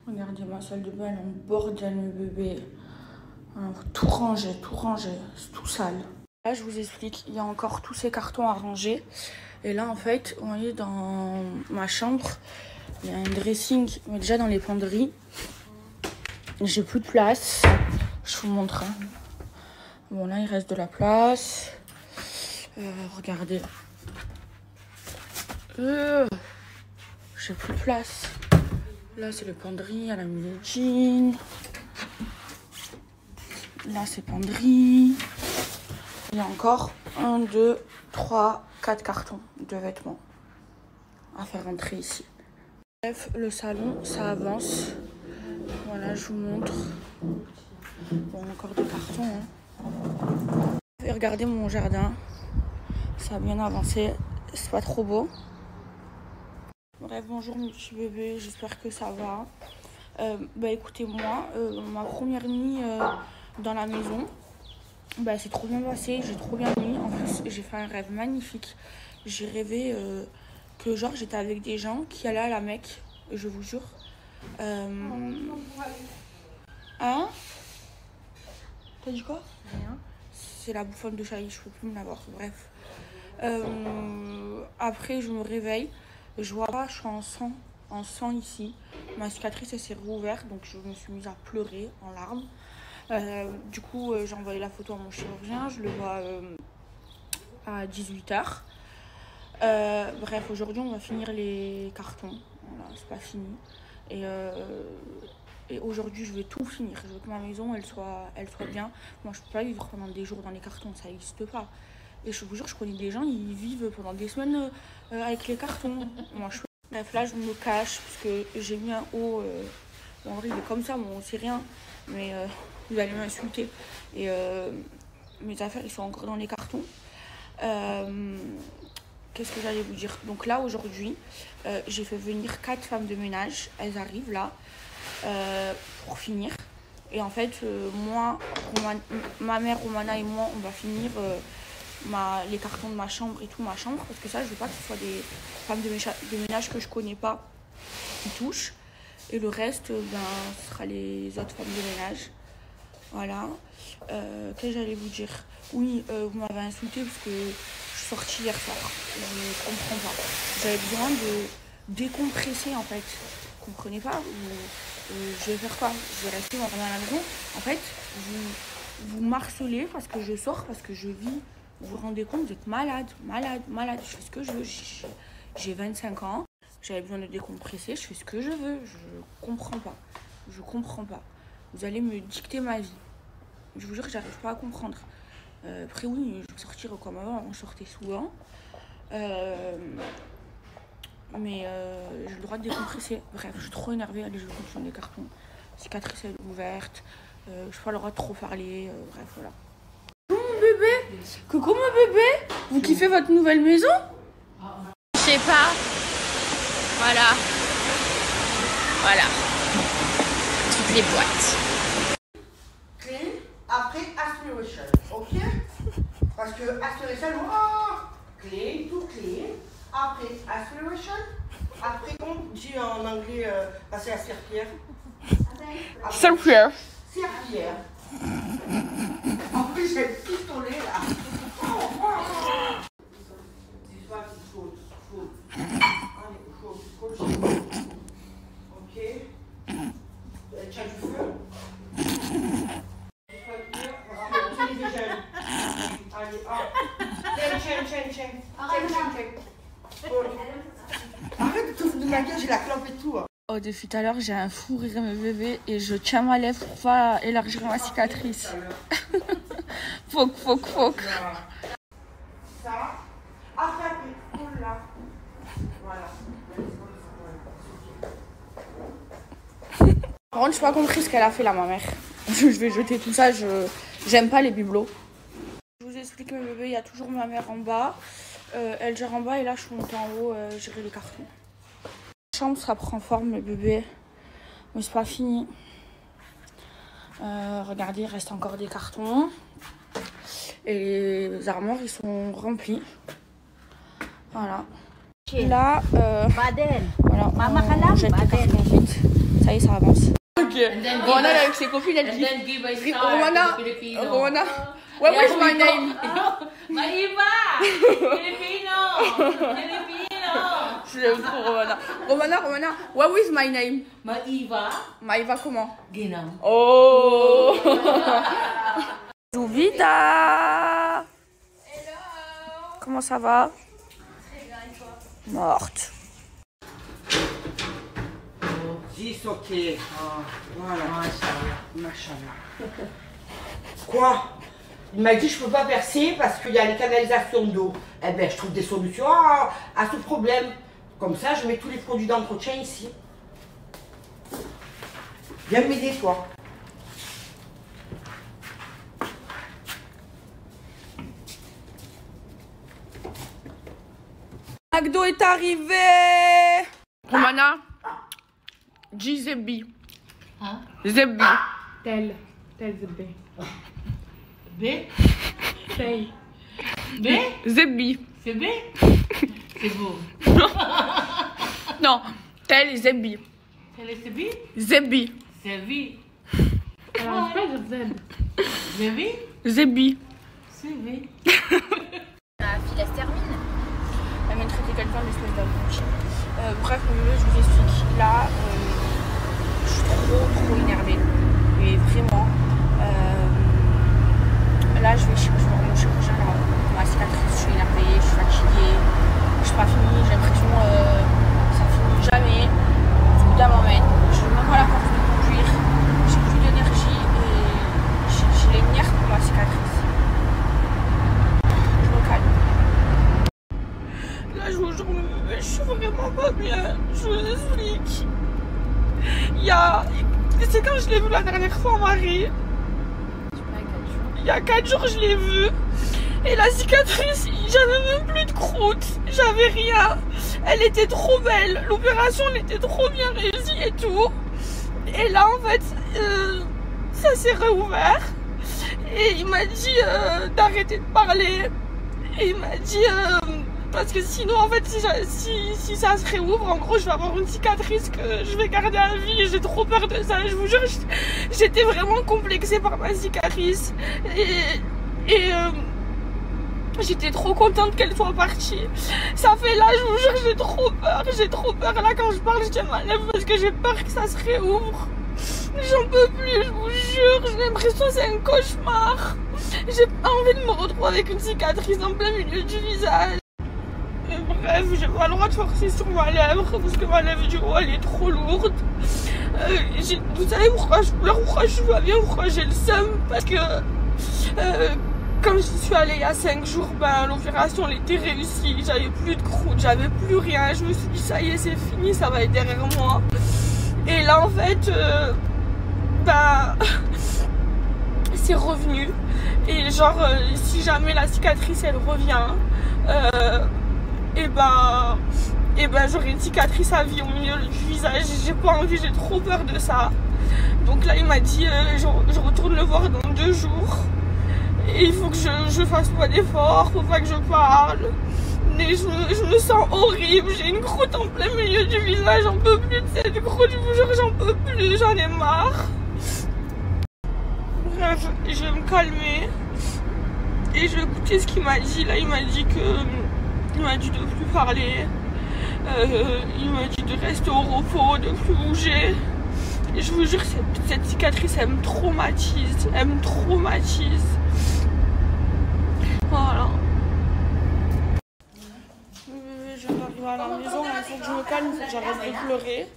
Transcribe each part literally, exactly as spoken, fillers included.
Regardez ma salle de bain, on bordel le bébé. Alors, tout rangé, tout rangé, c'est tout sale. Là, je vous explique, il y a encore tous ces cartons à ranger. Et là, en fait, on est dans ma chambre. Il y a un dressing, mais déjà dans les penderies. J'ai plus de place. Je vous montre. Hein. Bon, là, il reste de la place. Euh, regardez. Euh, J'ai plus de place. Là, c'est les penderies. Elle a mis les jeans. Là, c'est penderie. Il y a encore un, deux, trois, quatre cartons de vêtements à faire rentrer ici. Bref, le salon, ça avance. Voilà, je vous montre. Bon, encore des cartons. Hein. Et regardez mon jardin. Ça a bien avancé. C'est pas trop beau. Bref, bonjour mes petits bébés. J'espère que ça va. Euh, bah écoutez, moi, euh, ma première nuit euh, dans la maison, bah c'est trop bien passé. J'ai trop bien dormi. En plus, j'ai fait un rêve magnifique. J'ai rêvé euh, que genre j'étais avec des gens qui allaient à la Mecque. Je vous jure. Euh... Hein? T'as dit quoi? Rien. C'est la bouffonne de Charlie, je peux plus me l'avoir. Bref. Euh... Après, je me réveille. Je vois pas, je suis en sang. En sang ici. Ma cicatrice, elle s'est rouverte. Donc, je me suis mise à pleurer en larmes. Euh, du coup, euh, j'ai envoyé la photo à mon chirurgien. Je le vois euh, à dix-huit heures. Euh, bref, aujourd'hui, on va finir les cartons. Voilà, c'est pas fini. Et, euh, et aujourd'hui, je vais tout finir. Je veux que ma maison, elle soit, elle soit bien. Moi, je peux pas vivre pendant des jours dans les cartons, ça n'existe pas. Et je vous jure, je connais des gens, ils vivent pendant des semaines euh, avec les cartons. Moi, je... Bref, là, je me cache parce que j'ai mis un haut. Euh... Bon, en vrai, il est comme ça, bon, c'est rien. Mais euh, vous allez m'insulter. Et euh, mes affaires, ils sont encore dans les cartons. Euh... Qu'est-ce que j'allais vous dire? Donc là, aujourd'hui, euh, j'ai fait venir quatre femmes de ménage. Elles arrivent là euh, pour finir. Et en fait, euh, moi, Roman... ma mère, Romana et moi, on va finir euh, ma... les cartons de ma chambre et tout, ma chambre. Parce que ça, je veux pas que ce soit des femmes de, mécha... de ménage que je connais pas qui touchent. Et le reste, ben, ce sera les autres femmes de ménage. Voilà. Euh, Qu'est-ce que j'allais vous dire? Oui, euh, vous m'avez insulté parce que je suis sortie hier soir. Je comprends pas. J'avais besoin de décompresser en fait. Vous comprenez pas? Ou, euh, je vais faire quoi? Je vais rester dans la maison. En fait, vous, vous marcelez parce que je sors, parce que je vis. Vous vous rendez compte, vous êtes malade, malade, malade. Je fais ce que je veux. J'ai vingt-cinq ans. J'avais besoin de décompresser. Je fais ce que je veux. Je comprends pas. Je comprends pas. Vous allez me dicter ma vie. Je vous jure que j'arrive pas à comprendre. Euh, après oui, je vais sortir comme avant, on sortait souvent. Euh, mais euh, j'ai le droit de décompresser. Bref, je suis trop énervée. Allez, je continue les cartons. Cicatrice elle est ouverte. Euh, je n'ai pas le droit de trop parler. Euh, bref, voilà. Coucou mon bébé. Coucou mon bébé. Vous kiffez votre nouvelle maison? Je sais pas. Voilà. Voilà. Toutes les boîtes. Après aspiration, ok? Parce que aspiration, oh, clean, tout clean. Après aspiration, après on dit en anglais, euh, passer à serpillère. Serpillère. Serpillère. En plus j'ai le pistolet là. Oh, oh, oh. C'est pas chaud, chaud. Allez, chaud, chaud, chaud. Ok. Tu as du feu? Arrête de te foutre de ma gueule, j'ai la clope et tout. Oh, depuis tout à l'heure, j'ai un fou rire mes bébés et je tiens ma lèvre pour pas élargir ma cicatrice. Foc, foc, foc. Ça, après, après, oh là. Voilà. Par contre, je n'ai pas compris ce qu'elle a fait là, ma mère. Je vais jeter tout ça, je j'aime pas les bibelots. Je vous explique mes bébés, il y a toujours ma mère en bas. Euh, elle gère en bas et là je suis montée en haut euh, gérer les cartons. La chambre ça prend forme mes bébés, mais c'est pas fini. Euh, regardez, il reste encore des cartons. Et les armoires ils sont remplis. Voilà. Et là, euh, voilà, on jette les cartons vite. Ça y est, ça avance. Ok. then Romana, give us- avec ses copines, elle And dit then give a star Romana, to the Filipino. Romana, what Yeah, is we my go- name? Maiva! Filipino! Filipino! Je l'aime trop, Romana. Romana, Romana, what is my name? Maiva? Maïva comment? Ginam. Oh. Zouvida. Comment ça va? Morte. dix, ok. Ah, voilà. Machallah. Quoi? Il m'a dit je peux pas percer parce qu'il y a les canalisations d'eau. Eh ben je trouve des solutions à, à ce problème. Comme ça, je mets tous les produits d'entretien ici. Viens m'aider toi. McDo est arrivé. Romana, dis Zebi. Hein? Zebi. Tel, tel Zebé. B? Tel. B? Zebi. C'est B? C'est beau. Non, tel Zebi. C'est B? Zebi. C'est V. Alors, je peux dire Z. C'est V? Zebi. C'est V. La fille, elle se termine. Elle m'a traité quelqu'un d'espèce d'abruti. Euh, bref, je vous explique. Là, euh, je suis trop trop énervée. Mais vraiment. Euh, là, je vais chez je vais voir mon chirurgien là, pour ma cicatrice. Je suis énervée, je suis fatiguée. Je suis pas finie. J'ai l'impression euh, que ça finit jamais. Tout le temps m'emmène. Je n'ai même pas la force de conduire. J'ai plus d'énergie et j'ai j'ai les nerfs pour ma cicatrice. Je me calme. Là, je vous jure, je suis vraiment pas bien. Je vous explique. Il y a. C'est quand je l'ai vu la dernière fois, Marie. Il y a quatre jours, je l'ai vu. Et la cicatrice, j'avais même plus de croûte. J'avais rien. Elle était trop belle. L'opération, elle était trop bien réussie et tout. Et là, en fait, euh, ça s'est réouvert. Et il m'a dit euh, d'arrêter de parler. Et il m'a dit. Euh, Parce que sinon, en fait, si, si, si ça se réouvre, en gros, je vais avoir une cicatrice que je vais garder à vie. Et j'ai trop peur de ça. Je vous jure, j'étais vraiment complexée par ma cicatrice. Et, et euh, j'étais trop contente qu'elle soit partie. Ça fait là, je vous jure, j'ai trop peur. J'ai trop peur. Là, quand je parle, je tiens ma lèvre parce que j'ai peur que ça se réouvre. J'en peux plus, je vous jure. J'ai l'impression que c'est un cauchemar. J'ai pas envie de me retrouver avec une cicatrice en plein milieu du visage. Et bref, j'ai pas le droit de forcer sur ma lèvre parce que ma lèvre du haut elle est trop lourde. Euh, vous savez pourquoi je pleure, pourquoi je suis pas bien, pourquoi j'ai le seum? Parce que euh, quand je suis allée il y a cinq jours, ben, l'opération elle était réussie. J'avais plus de croûte, j'avais plus rien. Je me suis dit ça y est, c'est fini, ça va être derrière moi. Et là en fait, euh, ben, c'est revenu. Et genre, euh, si jamais la cicatrice elle revient, euh, et ben, et ben j'aurai une cicatrice à vie au milieu du visage. J'ai pas envie, j'ai trop peur de ça. Donc là, il m'a dit, euh, je, je retourne le voir dans deux jours. Et il faut que je, je fasse pas d'efforts, faut pas que je parle. Mais je me, je me sens horrible, j'ai une croûte en plein milieu du visage, j'en peux plus de cette croûte, je vous jure, j'en peux plus, j'en ai marre. Bref, je vais me calmer. Et je vais écouter ce qu'il m'a dit. Là, il m'a dit que... Il m'a dit de plus parler. Euh, il m'a dit de rester au repos, de plus bouger. Et je vous jure, cette, cette cicatrice, elle me traumatise. Elle me traumatise. Voilà. Je viens d'arriver à la maison. Il faut que je me calme, il faut que j'arrête de pleurer.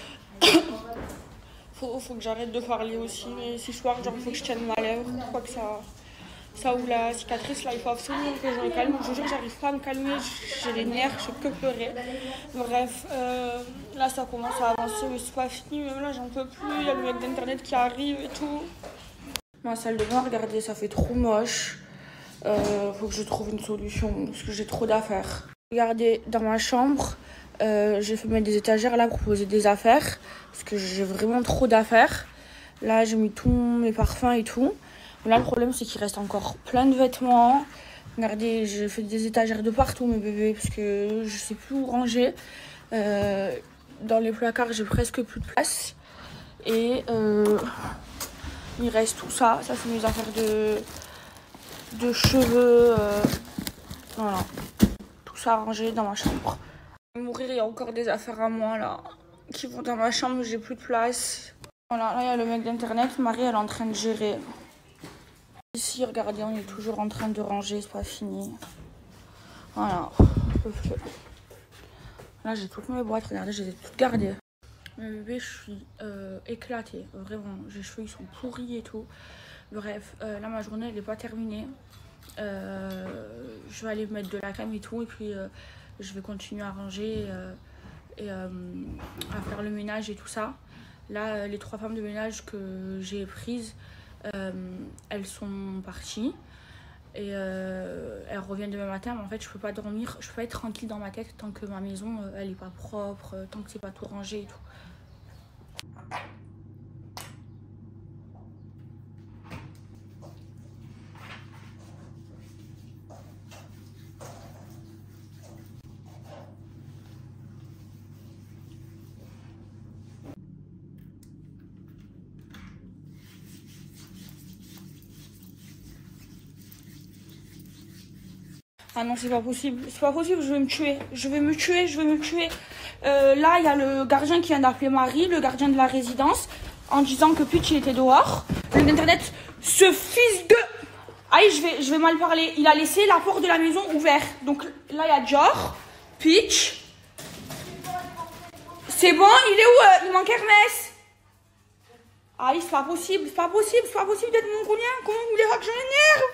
Faut, faut que j'arrête de parler aussi. Mais si je parle, genre, il faut que je tienne ma lèvre. Pour pas que ça... Ça ou la cicatrice, là, il faut absolument que je me calme. Je vous jure, j'arrive pas à me calmer. J'ai les nerfs, je peux que pleurer. Bref, euh, là, ça commence à avancer, mais c'est pas fini. Même là, j'en peux plus. Il y a le mec d'internet qui arrive et tout. Ma salle de bain, regardez, ça fait trop moche. Euh, faut que je trouve une solution parce que j'ai trop d'affaires. Regardez, dans ma chambre, euh, j'ai fait mettre des étagères là pour poser des affaires parce que j'ai vraiment trop d'affaires. Là, j'ai mis tous mes parfums et tout. Là, le problème, c'est qu'il reste encore plein de vêtements. Regardez, j'ai fait des étagères de partout, mes bébés, parce que je sais plus où ranger. Euh, dans les placards, j'ai presque plus de place. Et euh, il reste tout ça. Ça, c'est mes affaires de, de cheveux. Euh, voilà. Tout ça rangé dans ma chambre. Je vais mourir, il y a encore des affaires à moi là qui vont dans ma chambre, j'ai plus de place. Voilà, là il y a le mec d'internet. Marie, elle est en train de gérer. Ici, regardez, on est toujours en train de ranger, c'est pas fini. Voilà. Là, j'ai toutes mes boîtes, regardez, je les ai toutes gardées. Mais bébé, je suis euh, éclatée, vraiment. Les cheveux, ils sont pourris et tout. Bref, euh, là, ma journée, elle n'est pas terminée. Euh, je vais aller mettre de la crème et tout, et puis euh, je vais continuer à ranger euh, et euh, à faire le ménage et tout ça. Là, les trois femmes de ménage que j'ai prises, euh, elles sont parties. Et euh, elles reviennent demain matin, mais en fait je peux pas dormir, je peux pas être tranquille dans ma tête tant que ma maison euh, elle est pas propre, euh, tant que c'est pas tout rangé et tout. Ah non, c'est pas possible, c'est pas possible, je vais me tuer, je vais me tuer, je vais me tuer. Euh, là, il y a le gardien qui vient d'appeler Marie, le gardien de la résidence, en disant que Pitch il était dehors. L'internet, ce fils de... Aïe, je vais, je vais mal parler. Il a laissé la porte de la maison ouverte. Donc là, il y a Dior, Pitch. C'est bon, il est où euh, il manque Hermès. Aïe, c'est pas possible, c'est pas possible, c'est pas possible d'être mongolien. Comment vous voulez que je m'énerve?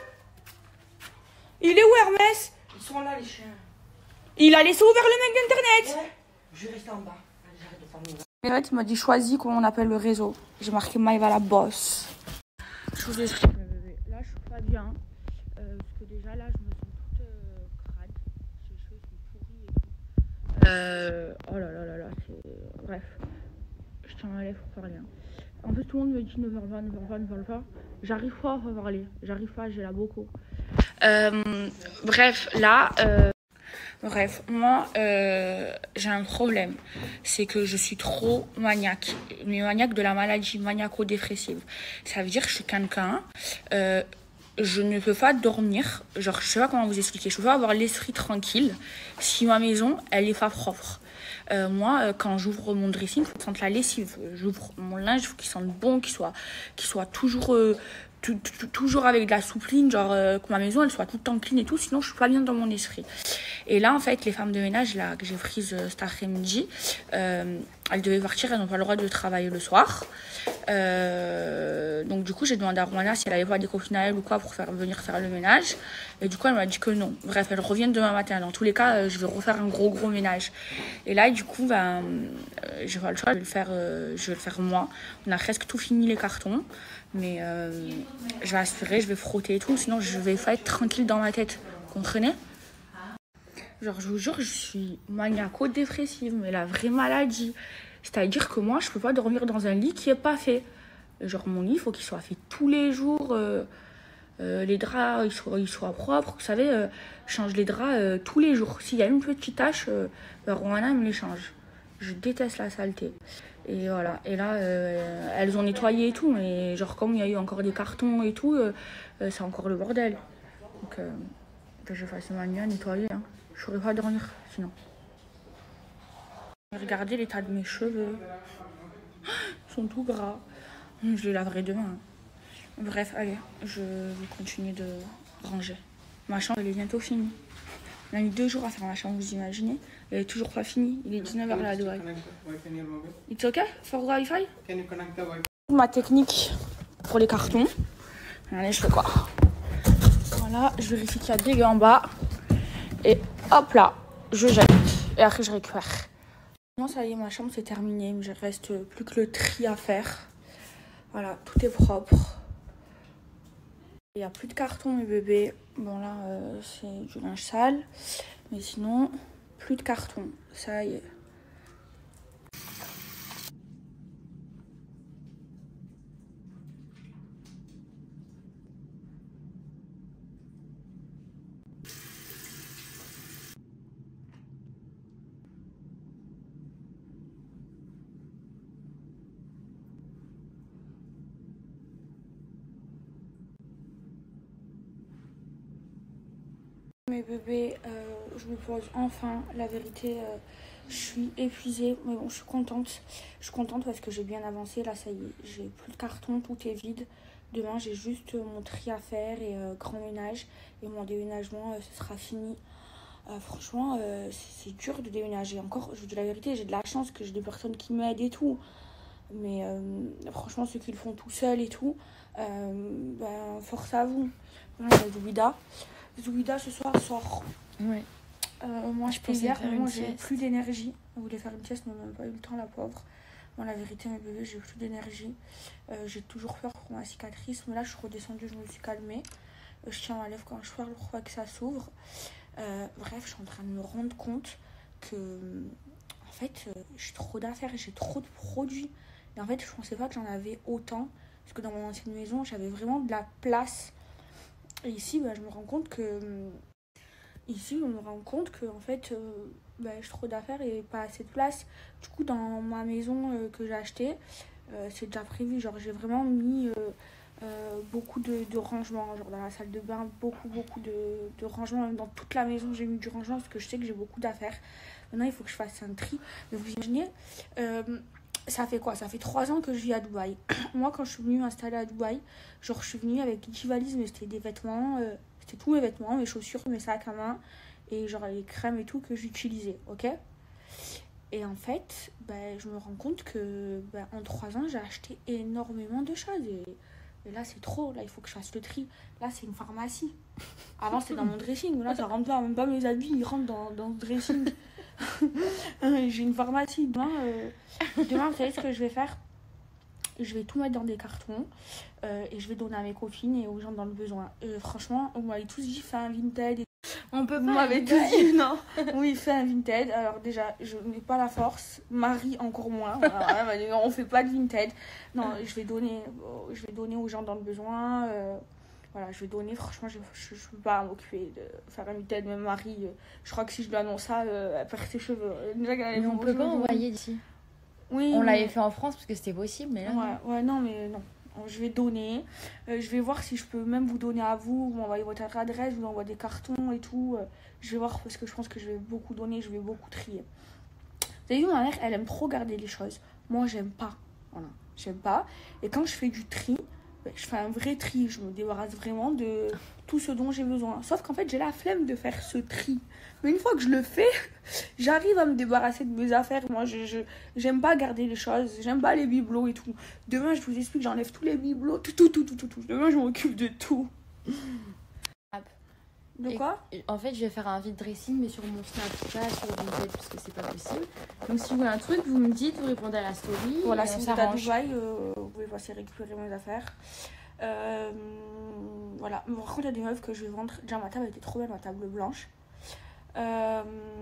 Il est où Hermès? Ils sont là, les chiens. Il a laissé ouvert le mec d'internet. Ouais, je vais rester en bas. Allez, j'arrête de faire En fait, il m'a dit choisis comment on appelle le réseau. J'ai marqué Maïva la boss. Je vous explique, mes bébés. Là, je suis pas bien. Euh, parce que déjà, là, je me sens toute euh, crade. J'ai les cheveux sont pourris et tout. Euh, oh là là là là, c'est... Bref. Je tiens ma lèvre pour parler. Hein. En fait, tout le monde me dit ne parle pas, ne parle pas, ne parle pas. J'arrive pas à parler. J'arrive pas, j'ai la beaucoup. Euh, bref, là... Euh... Bref, moi, euh, j'ai un problème. C'est que je suis trop maniaque. Mais maniaque de la maladie maniaco-dépressive. Ça veut dire que je suis quelqu'un... Euh, je ne peux pas dormir. Genre, je sais pas comment vous expliquer. Je peux pas avoir l'esprit tranquille si ma maison, elle est pas propre. Euh, moi, quand j'ouvre mon dressing, il faut que ça sente la lessive. J'ouvre mon linge, il faut qu'il sente bon, qu'il soit, qu'il soit toujours... Euh, toujours avec de la soupline, genre euh, que ma maison elle soit tout le temps clean et tout, sinon je suis pas bien dans mon esprit. Et là en fait les femmes de ménage là que j'ai prises euh, cet après-midi, euh, elles devaient partir, elles n'ont pas le droit de travailler le soir. Euh, donc du coup j'ai demandé à Romana si elle avait pas des copines à elle ou quoi pour faire venir faire le ménage. Et du coup elle m'a dit que non. Bref, elles reviennent demain matin. Dans tous les cas, euh, je vais refaire un gros gros ménage. Et là du coup ben euh, j'ai pas le choix, je vais le faire, euh, je vais le faire moi. On a presque tout fini les cartons. Mais euh, je vais aspirer, je vais frotter et tout, sinon je vais pas être tranquille dans ma tête. Vous comprenez? Genre, je vous jure, je suis maniaco-dépressive, mais la vraie maladie. C'est-à-dire que moi, je peux pas dormir dans un lit qui est pas fait. Genre, mon lit, il faut qu'il soit fait tous les jours. Euh, euh, les draps, ils soient, ils soient propres. Vous savez, euh, je change les draps euh, tous les jours. S'il y a une petite tache, euh, ben, Romana me les change. Je déteste la saleté. Et voilà, et là, euh, elles ont nettoyé et tout, mais genre comme il y a eu encore des cartons et tout, euh, euh, c'est encore le bordel. Donc, euh, que je fasse ma nuit à nettoyer, hein. Je pourrais pas dormir sinon. Regardez l'état de mes cheveux. Ils sont tout gras. Je les laverai demain. Hein. Bref, allez, je vais continuer de ranger. Ma chambre, elle est bientôt finie. On a mis deux jours à faire ma chambre, vous imaginez? Elle est toujours pas finie. Il est dix-neuf heures là, Dubaï. It's okay for Wi-Fi? Ma technique pour les cartons. Allez, je fais quoi? Voilà, je vérifie qu'il y a des gars en bas. Et hop là, je jette. Et après, je récupère. Non, ça y est, ma chambre c'est terminé. Il me reste plus que le tri à faire. Voilà, tout est propre. Il n'y a plus de carton, mes bébés. Bon, là, euh, c'est du linge sale. Mais sinon, plus de carton. Ça y est. Mes bébés, euh, je me pose enfin. La vérité, euh, je suis épuisée, mais bon, je suis contente. Je suis contente parce que j'ai bien avancé. Là, ça y est, j'ai plus de carton, tout est vide. Demain, j'ai juste mon tri à faire et euh, grand ménage. Et mon déménagement, euh, ce sera fini. Euh, franchement, euh, c'est dur de déménager. Encore, je vous dis la vérité, j'ai de la chance que j'ai des personnes qui m'aident et tout. Mais euh, franchement, ceux qui le font tout seuls et tout, euh, ben, force à vous. Voilà, il y a Zouida. Zouida, ce soir, sort. Ouais. Euh, moi, je Je pensais hier, faire moi, une j'ai sieste. plus d'énergie. On voulait faire une sieste, mais on n'a même pas eu le temps, la pauvre. Bon, la vérité, mes bébés, j'ai plus d'énergie. Euh, j'ai toujours peur pour ma cicatrice, mais là, je suis redescendue, je me suis calmée. Euh, je tiens ma lèvre quand je parle pour pas que ça s'ouvre. Euh, bref, je suis en train de me rendre compte que, en fait, euh, j'ai trop d'affaires, j'ai trop de produits. Et en fait, je pensais pas que j'en avais autant. Parce que dans mon ancienne maison, j'avais vraiment de la place. Et ici, bah, je me rends compte que... Ici, je me rends compte que, en fait, euh, bah, j'ai trop d'affaires et pas assez de place. Du coup, dans ma maison euh, que j'ai achetée, euh, c'est déjà prévu. Genre, j'ai vraiment mis euh, euh, beaucoup de, de rangements. Genre, dans la salle de bain, beaucoup, beaucoup de, de rangements. Même dans toute la maison, j'ai mis du rangement parce que je sais que j'ai beaucoup d'affaires. Maintenant, il faut que je fasse un tri. Mais vous imaginez, euh, ça fait quoi? Ça fait trois ans que je vis à Dubaï. Moi, quand je suis venue m'installer à Dubaï, genre, je suis venue avec dix valises, mais c'était des vêtements... Euh, C'était tous mes vêtements, mes chaussures, mes sacs à main et genre les crèmes et tout que j'utilisais, ok? Et en fait, ben, je me rends compte que ben, en trois ans, j'ai acheté énormément de choses. Et, et là, c'est trop. Là, il faut que je fasse le tri. Là, c'est une pharmacie. Avant, c'était dans mon dressing. Là, ça rentre pas. Même pas mes habits, ils rentrent dans, dans le dressing. J'ai une pharmacie. Demain, euh, demain, vous savez ce que je vais faire? Je vais tout mettre dans des cartons euh, et je vais donner à mes copines et aux gens dans le besoin. Euh, franchement, on m'avait tous dit fais un Vinted. On peut Vous pas. m'avez tous dit non. Oui, fais un Vinted. Alors déjà, je n'ai pas la force. Marie encore moins. Voilà, elle m'a dit non, on fait pas de Vinted. Non, je vais donner, je vais donner aux gens dans le besoin. Euh, voilà, je vais donner. Franchement, je ne peux pas m'occuper de faire un Vinted. Même Marie, euh, je crois que si je lui annonce ça, euh, elle perd ses cheveux. Déjà, elle Mais on peut pas envoyer d'ici. Oui, On mais... l'avait fait en France parce que c'était possible, mais là. Ouais, ouais, non, mais non. Je vais donner. Euh, je vais voir si je peux même vous donner à vous. Vous m'envoyez votre adresse, je vous envoie des cartons et tout. Euh, je vais voir parce que je pense que je vais beaucoup donner, je vais beaucoup trier. Vous avez vu, ma mère, elle aime trop garder les choses. Moi, j'aime pas. Voilà, j'aime pas. Et quand je fais du tri, je fais un vrai tri. Je me débarrasse vraiment de tout ce dont j'ai besoin. Sauf qu'en fait, j'ai la flemme de faire ce tri. Mais une fois que je le fais, j'arrive à me débarrasser de mes affaires. Moi, je, je j'aime pas garder les choses. J'aime pas les bibelots et tout. Demain, je vous explique, j'enlève tous les bibelots. Tout, tout, tout, tout, tout, tout. Demain, je m'occupe de tout. De quoi? Et, en fait, je vais faire un vide dressing, mais sur mon Snapchat, sur Vinted, parce que c'est pas possible. Donc, si vous voulez un truc, vous me dites, vous répondez à la story. Voilà, et si on vous êtes à s'arrange. Dubaï, euh, vous pouvez passer récupérer mes affaires. Euh, voilà. Par contre, il y a des meufs que je vais vendre. Déjà, ma table était trop belle, ma table blanche. Euh,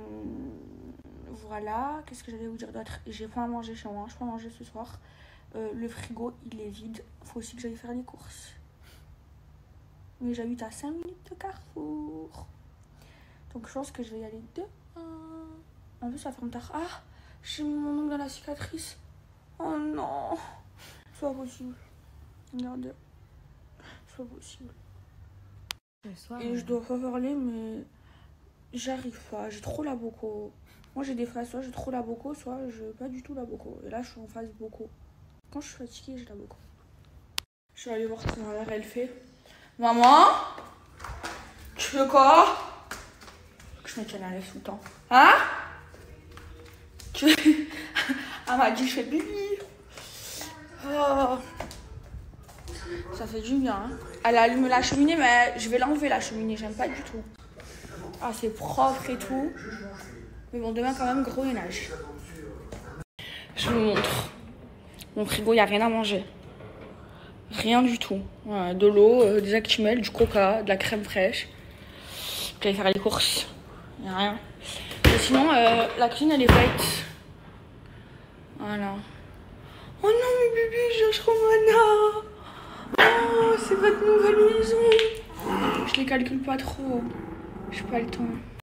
voilà. Qu'est-ce que j'allais vous dire d'autre? J'ai pas à manger chez moi. Je peux pas manger ce soir. Euh, le frigo, il est vide. Faut aussi que j'aille faire les courses. Mais j'habite à cinq minutes de Carrefour. Donc, je pense que je vais y aller demain. En plus, ça ferme tard. Ah, j'ai mis mon ongle dans la cicatrice. Oh non. C'est pas possible. Regardez. C'est pas possible. Le soir, Et euh, je dois pas parler, mais j'arrive pas. J'ai trop la boco. Moi, j'ai des phases, soit j'ai trop la boco, soit j'ai pas du tout la boco. Et là, je suis en phase boco. Quand je suis fatiguée, j'ai la boco. Je vais aller voir ce que ma mère, elle fait. Maman, tu veux quoi? Que je mette la lèvre tout le temps. Hein? Tu veux... Elle m'a dit que je fais pipi. Oh. Ça fait du bien. Hein. Elle a allumé la cheminée, mais je vais l'enlever la cheminée. J'aime pas du tout. Ah, c'est propre et tout. Mais bon, demain, quand même, gros ménage. Je vous montre. Mon frigo, il n'y a rien à manger. Rien du tout. Voilà, de l'eau, euh, des Actimel, du coca, de la crème fraîche. Je vais aller faire les courses. Il n'y a rien. Et sinon, euh, la cuisine, elle est faite. Voilà. Oh non, mes bébés, Josh Romana. Oh, c'est votre nouvelle maison. Je les calcule pas trop. J'ai pas le temps.